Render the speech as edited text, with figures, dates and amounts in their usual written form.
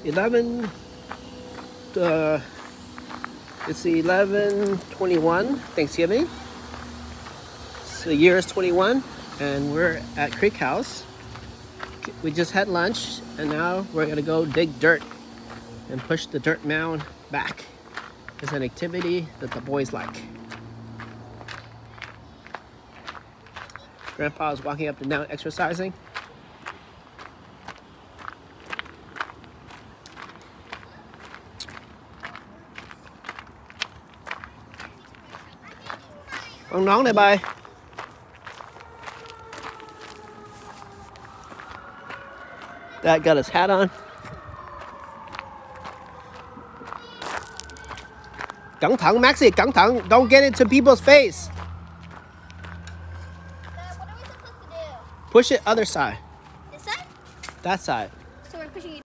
11 it's 11/21 Thanksgiving. So the year is 21 and we're at Creek House. We just had lunch and now we're gonna go dig dirt and push the dirt mound back. It's an activity that the boys like. Grandpa is walking up and down exercising. Ông nón này bay. Dad got his hat on. Cẩn thận, Maxie, cẩn thận. Don't get into people's face. Dad, what are we supposed to do? Push it other side. This side? That side. So we're pushing it.